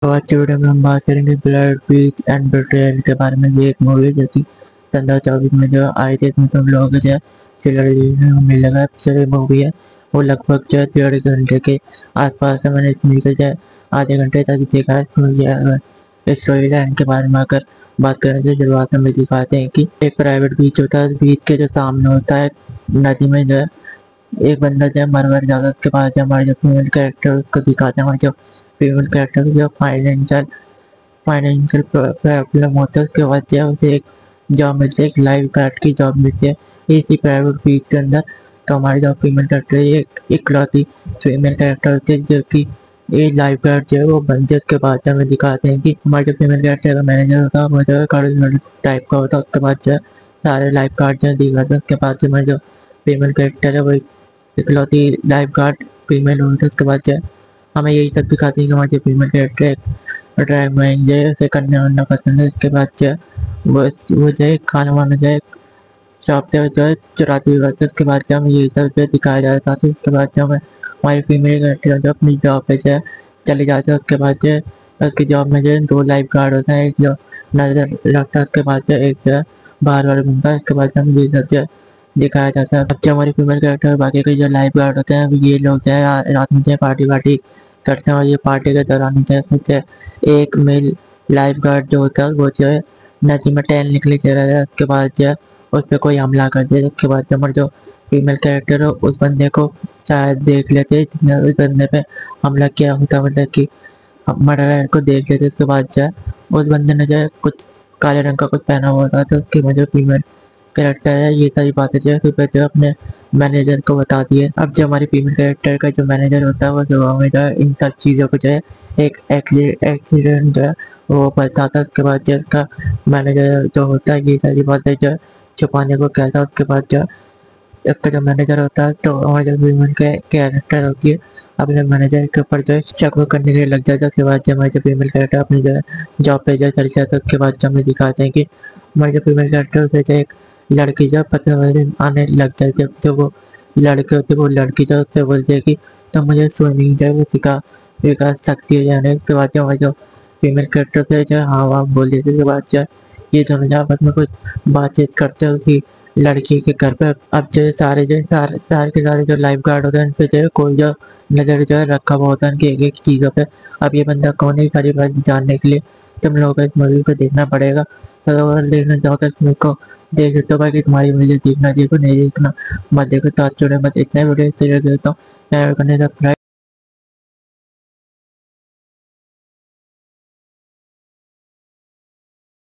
तो आज की वीडियो में हम बात करेंगे ब्लड बीच एंड बिट्रेयल के बारे में। ये एक मूवी जो कि 2024 में जो आई थी, इसमें तुम लोगों को जो है मिलेगा। जो मूवी है वो लगभग जो है 1.5 घंटे के आसपास है। मैंने इस मूवी को जो है आधे घंटे तक देखा है। अगर स्टोरी लाइन के बारे में अगर बात करें तो शुरुआत में दिखाते हैं कि एक प्राइवेट बीच होता है। बीच के जो सामने होता है नदी में जो है एक बंदा जो है मर जाता है। उसके बाद जो हमारे जो फीमेल कैरेक्टर को दिखाते हैं, हमारे जो फीमेल कैरेक्टर जो फाइनेंशियल प्रॉब्लम होता है। उसके बाद जो उसे एक जॉब मिलती है, एक लाइफ गार्ड की जॉब मिलती है इसी प्राइवेट बीच के अंदर। तो हमारी जो फीमेल कैरेक्टर है एक इकलौती फीमेल कैरेक्टर होती है जो कि ये लाइफ गार्ड जो है वो बनती है। उसके बाद हमें दिखाते हैं कि हमारे जो फीमेल कैरेक्टर का मैनेजर होता है वो जो है कड़ल टाइप का होता है। उसके बाद जो है सारे लाइफ गार्ड जो है दिखाते हैं। उसके बाद जो हमारी जो फीमेल कैरेक्टर है वो इकलौती लाइफ गार्ड फीमेल होती है। उसके बाद जो है हमें यही सब दिखाते हैं कि हमारे जो फीमेल कैरेक्टर ड्रैग मैन जो है उसे करने वरना पसंद है। उसके बाद जो है वो जो है खाना वाना जो है शॉप पे जो है चुराती हुई रहती है। उसके बाद जो हमें यही सब जो है दिखाया जाता है। उसके बाद जो हमें हमारी फीमेल कैरेक्टर जो अपनी जॉब पे जो है चली जाती है। उसके बाद जो है उसकी जॉब में जो है 2 लाइफ गार्ड होते हैं, एक जो नजर रखता है, उसके बाद जो एक जो है बाहर वाले घूमता है। उसके बाद हमें ये सब जो है दिखाया जाता है। अब जो हमारी फीमेल कैरेक्टर बाकी के जो लाइफ गार्ड होते हैं ये लोग जो है रात में जो है पार्टी वार्टी करते हैं। और ये पार्टी के दौरान जो है कुछ एक मेल लाइफ गार्ड जो होता है वो जो है नदी में टहलने के लिए चला जाता है। उसके बाद जो है उस पर कोई हमला कर दिया। उसके बाद जो हमारे जो फीमेल कैरेक्टर हो उस बंदे को शायद देख लेते हैं, जिसने उस बंदे पे हमला किया होता, मतलब कि मर्डर को देख लेते। उसके बाद जो है उस बंदे ने जो है कुछ काले रंग का कुछ पहना हुआ था। तो उसकी वजह फीमेल कैरेक्टर है ये सारी बातें जो है सुबह जो अपने मैनेजर को बताती है। अब जो हमारी फीमेल कैरेक्टर का जो मैनेजर होता है वो सुबह में जो है इन सब चीज़ों को जो है एक एक्सीडेंट जो है वो बताता है। उसके बाद जो उसका मैनेजर जो होता है ये सारी बातें जो है छुपाने को कहता है। उसके बाद जो उसका जो मैनेजर होता है तो हमारे जो फीमेल कैरेक्टर होती है अपने मैनेजर के ऊपर जो है शक करने के लिए लग जाता है। उसके बाद जो हमारे जो फीमेल कैरेक्टर अपनी जो है जॉब पे जो चल जाता है। उसके बाद जो हमें दिखाते हैं कि हमारे जो फीमेल कैरेक्टर उसे जो एक लड़की जब पसंद आने लग जाती है। जो वो लड़के होते वो लड़की जो उससे बोलती है कि तो मुझे स्विमिंग जो है वो सिखा सकती है जाने। उसके बाद जो हमारे जो फीमेल कैरेक्टर से जो है हाँ वहाँ बोल देती है। उसके बाद जो ये दोनों जो आपस में कुछ बातचीत करते हैं उसी लड़की के घर पे। अब जो है सारे के सारे जो लाइफ गार्ड होते हैं उन पे जो है कोई जो नजर जो है रखा हुआ होता है उनकी एक एक चीज़ों पे। अब ये बंदा कौन है सारी बात जानने के लिए तुम लोगों को इस मूवी को देखना पड़ेगा। तो अगर देखना चाहो तो इस मूवी को देख सकते हो। बाकी तुम्हारी मुझे देखना चाहिए नहीं देखना मत देखो। तो आज छोड़े मत इतना वीडियो देता हूँ।